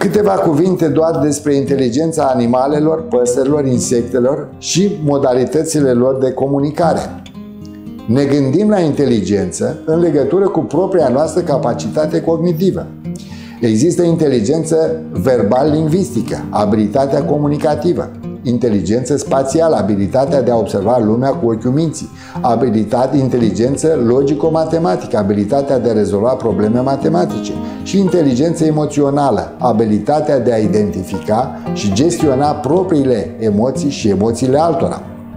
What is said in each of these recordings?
Câteva cuvinte doar despre inteligența animalelor, păsărilor, insectelor și modalitățile lor de comunicare. Ne gândim la inteligență în legătură cu propria noastră capacitate cognitivă. Există inteligență verbal-lingvistică, abilitatea comunicativă, inteligență spațială, abilitatea de a observa lumea cu ochiul minții, inteligență logico-matematică, abilitatea de a rezolva probleme matematice și inteligență emoțională, abilitatea de a identifica și gestiona propriile emoții și emoțiile altora.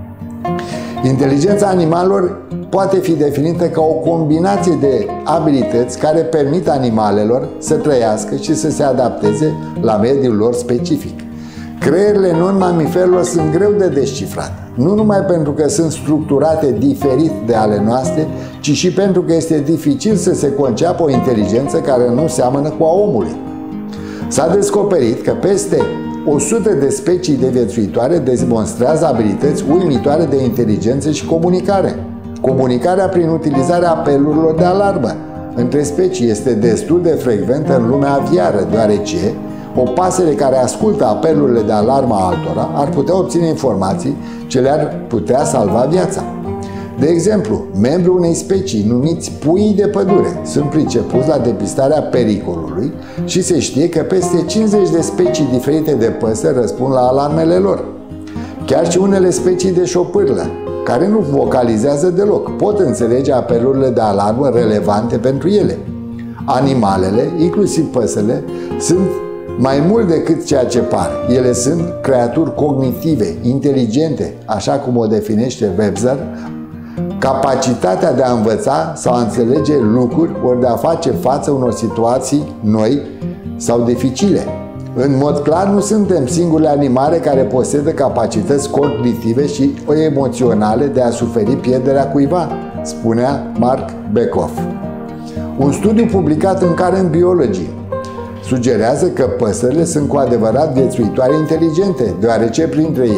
Inteligența animalelor poate fi definită ca o combinație de abilități care permit animalelor să trăiască și să se adapteze la mediul lor specific. Creierile non-mamiferilor sunt greu de descifrat, nu numai pentru că sunt structurate diferit de ale noastre, ci și pentru că este dificil să se conceapă o inteligență care nu seamănă cu a omului. S-a descoperit că peste 100 de specii de viețuitoare demonstrează abilități uimitoare de inteligență și comunicare. Comunicarea prin utilizarea apelurilor de alarmă între specii este destul de frecventă în lumea aviară, deoarece o pasăre care ascultă apelurile de alarmă a altora ar putea obține informații ce le-ar putea salva viața. De exemplu, membrii unei specii numiți puii de pădure sunt pricepuți la depistarea pericolului și se știe că peste 50 de specii diferite de păsări răspund la alarmele lor. Chiar și unele specii de șopârlă, care nu vocalizează deloc, pot înțelege apelurile de alarmă relevante pentru ele. Animalele, inclusiv păsările, sunt mai mult decât ceea ce par. Ele sunt creaturi cognitive, inteligente, așa cum o definește Webster, capacitatea de a învăța sau a înțelege lucruri ori de a face față unor situații noi sau dificile. În mod clar, nu suntem singurele animale care posedă capacități cognitive și emoționale de a suferi pierderea cuiva, spunea Mark Bekoff. Un studiu publicat în Current Biology sugerează că păsările sunt cu adevărat viețuitoare inteligente, deoarece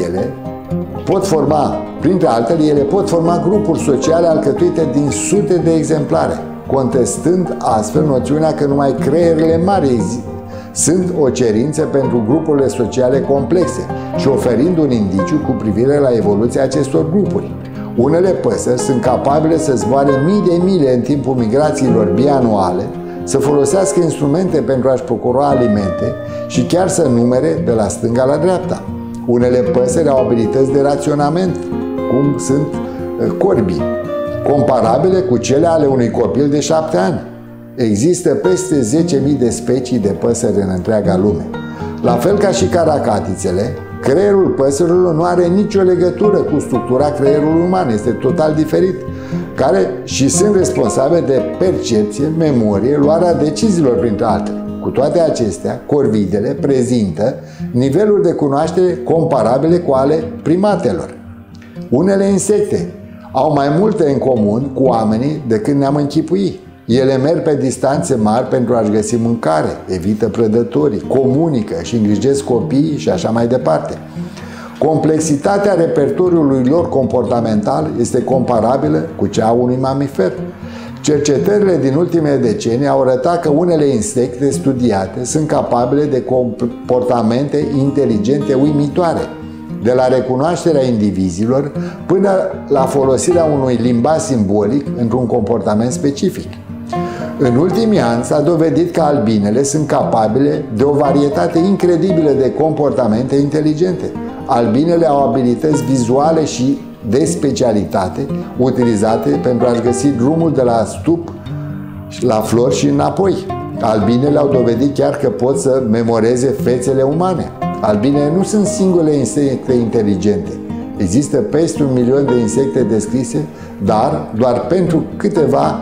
printre altele, ele pot forma grupuri sociale alcătuite din sute de exemplare, contestând astfel noțiunea că numai creierile mari sunt o cerință pentru grupurile sociale complexe și oferind un indiciu cu privire la evoluția acestor grupuri. Unele păsări sunt capabile să zboare mii de mile în timpul migrațiilor bianuale, să folosească instrumente pentru a-și procura alimente și chiar să numere de la stânga la dreapta. Unele păsări au abilități de raționament, cum sunt corbii, comparabile cu cele ale unui copil de 7 ani. Există peste 10.000 de specii de păsări în întreaga lume. La fel ca și caracatițele, creierul păsărilor nu are nicio legătură cu structura creierului uman, este total diferit, care și sunt responsabili de percepție, memorie, luarea deciziilor, printre altele. Cu toate acestea, corvidele prezintă niveluri de cunoaștere comparabile cu ale primatelor. Unele insecte au mai multe în comun cu oamenii decât ne-am închipui. Ele merg pe distanțe mari pentru a-și găsi mâncare, evită prădătorii, comunică și îngrijesc copiii și așa mai departe. Complexitatea repertoriului lor comportamental este comparabilă cu cea a unui mamifer. Cercetările din ultimele decenii au arătat că unele insecte studiate sunt capabile de comportamente inteligente uimitoare, de la recunoașterea indivizilor până la folosirea unui limbaj simbolic într-un comportament specific. În ultimii ani s-a dovedit că albinele sunt capabile de o varietate incredibilă de comportamente inteligente. Albinele au abilități vizuale și de specialitate utilizate pentru a-și găsi drumul de la stup la flori și înapoi. Albinele au dovedit chiar că pot să memoreze fețele umane. Albinele nu sunt singurele insecte inteligente. Există peste 1 milion de insecte descrise, dar doar pentru câteva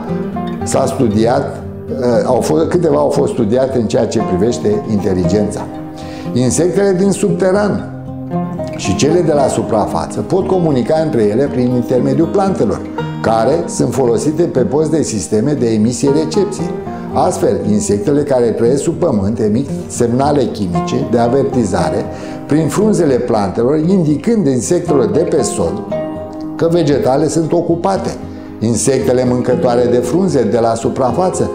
câteva au fost studiate în ceea ce privește inteligența. Insectele din subteran și cele de la suprafață pot comunica între ele prin intermediul plantelor, care sunt folosite pe post de sisteme de emisie-recepție. Astfel, insectele care trăiesc sub pământ emit semnale chimice de avertizare prin frunzele plantelor, indicând insectelor de pe sol că vegetale sunt ocupate. Insectele mâncătoare de frunze de la suprafață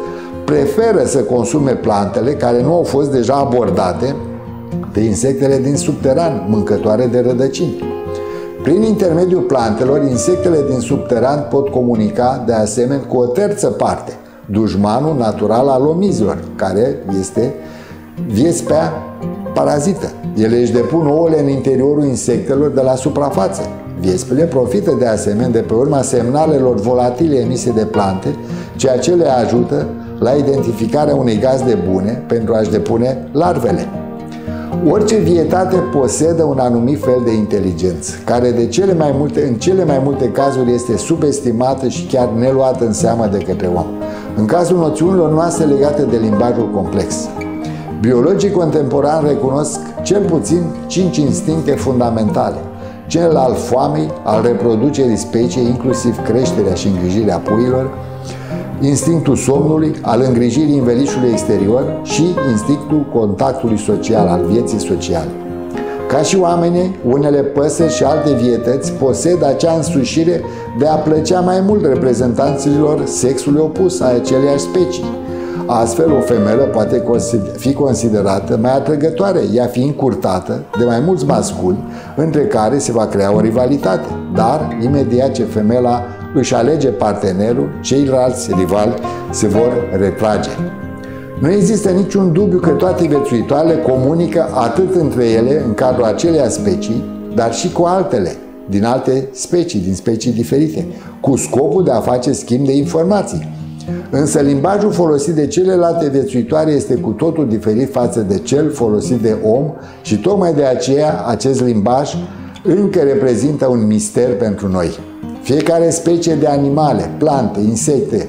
preferă să consume plantele care nu au fost deja abordate de insectele din subteran, mâncătoare de rădăcini. Prin intermediul plantelor, insectele din subteran pot comunica de asemenea cu o terță parte, dușmanul natural al omizilor, care este viespea parazită. Ele își depun ouăle în interiorul insectelor de la suprafață. Viespele profită de asemenea de pe urma semnalelor volatile emise de plante, ceea ce le ajută la identificarea unei gazde bune pentru a-și depune larvele. Orice vietate posedă un anumit fel de inteligență, care în cele mai multe cazuri este subestimată și chiar neluată în seamă de către om. În cazul noțiunilor noastre legate de limbajul complex, biologii contemporani recunosc cel puțin 5 instincte fundamentale: cel al foamei, al reproducerii speciei, inclusiv creșterea și îngrijirea puiilor, instinctul somnului, al îngrijirii învelișului exterior și instinctul contactului social, al vieții sociale. Ca și oamenii, unele păsări și alte vietăți posedă acea însușire de a plăcea mai mult reprezentanților sexului opus a aceleiași specii. Astfel, o femelă poate fi considerată mai atrăgătoare, ea fiind curtată de mai mulți masculi, între care se va crea o rivalitate. Dar, imediat ce femela își alege partenerul, ceilalți rivali se vor retrage. Nu există niciun dubiu că toate viețuitoarele comunică atât între ele, în cadrul aceleiași specii, dar și cu altele, din alte specii, din specii diferite, cu scopul de a face schimb de informații. Însă limbajul folosit de celelalte viețuitoare este cu totul diferit față de cel folosit de om și tocmai de aceea acest limbaj încă reprezintă un mister pentru noi. Fiecare specie de animale, plante, insecte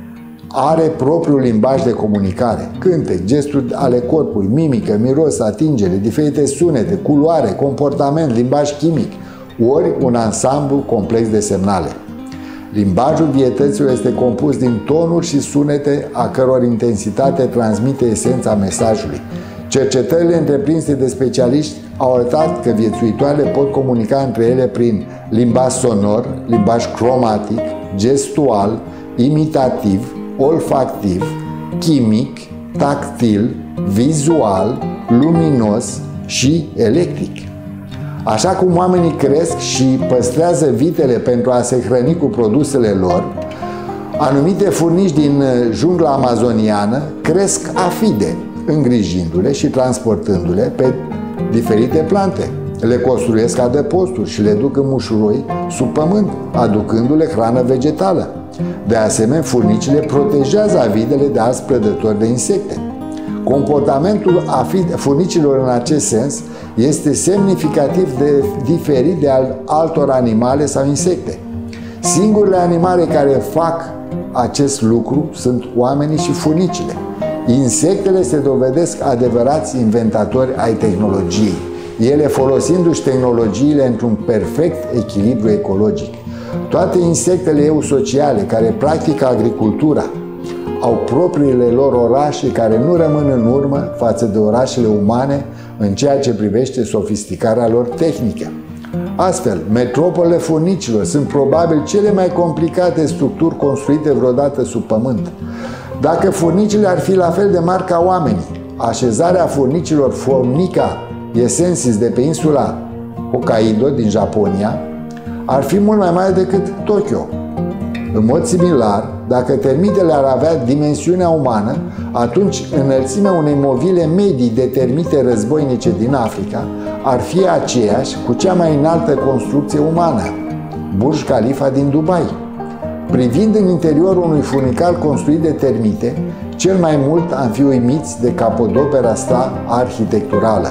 are propriul limbaj de comunicare: cântec, gesturi ale corpului, mimică, miros, atingere, diferite sunete, culoare, comportament, limbaj chimic, ori un ansamblu complex de semnale. Limbajul vietăților este compus din tonuri și sunete a căror intensitate transmite esența mesajului. Cercetările întreprinse de specialiști au arătat că viețuitoarele pot comunica între ele prin limbaj sonor, limbaj cromatic, gestual, imitativ, olfactiv, chimic, tactil, vizual, luminos și electric. Așa cum oamenii cresc și păstrează vitele pentru a se hrăni cu produsele lor, anumite furnici din jungla amazoniană cresc afide, îngrijindu-le și transportându-le pe diferite plante. Le construiesc adăposturi și le duc în mușuroi sub pământ, aducându-le hrană vegetală. De asemenea, furnicile protejează avidele de alți prădători de insecte. Comportamentul furnicilor în acest sens este semnificativ de diferit de al altor animale sau insecte. Singurele animale care fac acest lucru sunt oamenii și furnicile. Insectele se dovedesc adevărați inventatori ai tehnologiei, ele folosindu-și tehnologiile într-un perfect echilibru ecologic. Toate insectele eusociale care practică agricultura au propriile lor orașe care nu rămân în urmă față de orașele umane în ceea ce privește sofisticarea lor tehnică. Astfel, metropolele furnicilor sunt probabil cele mai complicate structuri construite vreodată sub pământ. Dacă furnicile ar fi la fel de mari ca oamenii, așezarea furnicilor Formica Essensis de pe insula Hokkaido din Japonia ar fi mult mai mare decât Tokyo. În mod similar, dacă termitele ar avea dimensiunea umană, atunci înălțimea unei movile medii de termite războinice din Africa ar fi aceeași cu cea mai înaltă construcție umană, Burj Khalifa din Dubai. Privind în interiorul unui furnicar construit de termite, cel mai mult am fi uimiți de capodopera sa arhitecturală.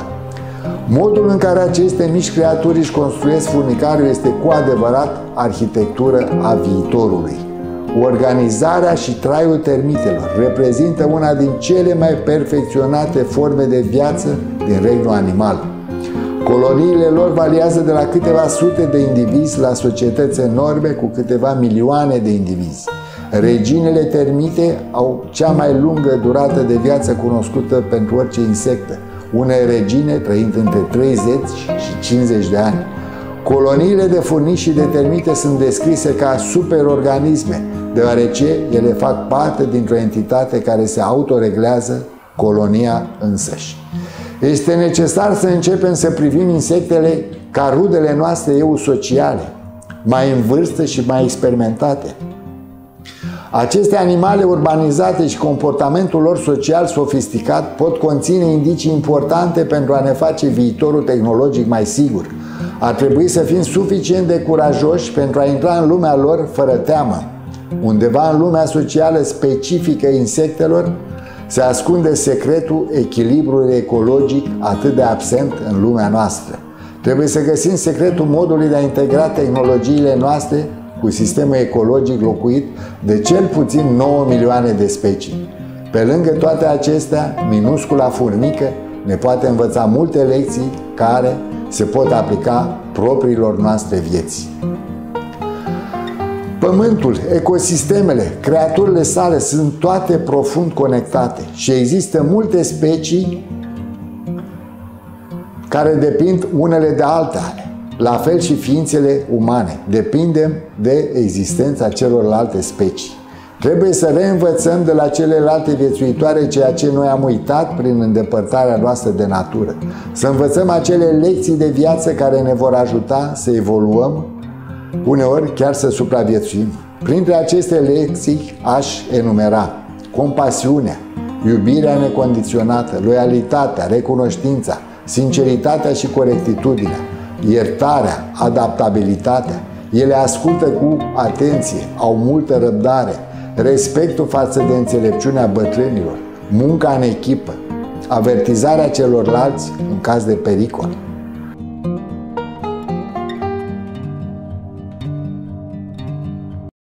Modul în care aceste mici creaturi își construiesc furnicarul este cu adevărat arhitectură a viitorului. Organizarea și traiul termitelor reprezintă una din cele mai perfecționate forme de viață din regnul animal. Coloniile lor variază de la câteva sute de indivizi la societăți enorme cu câteva milioane de indivizi. Reginele termite au cea mai lungă durată de viață cunoscută pentru orice insectă, unele regine trăind între 30 și 50 de ani. Coloniile de furnici și de termite sunt descrise ca superorganisme deoarece ele fac parte dintr-o entitate care se autoreglează, colonia însăși. Este necesar să începem să privim insectele ca rudele noastre eusociale, mai în vârstă și mai experimentate. Aceste animale urbanizate și comportamentul lor social sofisticat pot conține indicii importante pentru a ne face viitorul tehnologic mai sigur. Ar trebui să fim suficient de curajoși pentru a intra în lumea lor fără teamă. Undeva în lumea socială specifică insectelor se ascunde secretul echilibrului ecologic atât de absent în lumea noastră. Trebuie să găsim secretul modului de a integra tehnologiile noastre cu sistemul ecologic locuit de cel puțin 9 milioane de specii. Pe lângă toate acestea, minuscula furnică ne poate învăța multe lecții care se pot aplica propriilor noastre vieți. Pământul, ecosistemele, creaturile sale sunt toate profund conectate și există multe specii care depind unele de altele. La fel și ființele umane. Depindem de existența celorlalte specii. Trebuie să reînvățăm de la celelalte viețuitoare ceea ce noi am uitat prin îndepărtarea noastră de natură. Să învățăm acele lecții de viață care ne vor ajuta să evoluăm, uneori chiar să supraviețuim. Printre aceste lecții aș enumera compasiunea, iubirea necondiționată, loialitatea, recunoștința, sinceritatea și corectitudinea, iertarea, adaptabilitatea. Ele ascultă cu atenție, au multă răbdare, respectul față de înțelepciunea bătrânilor, munca în echipă, avertizarea celorlalți în caz de pericol.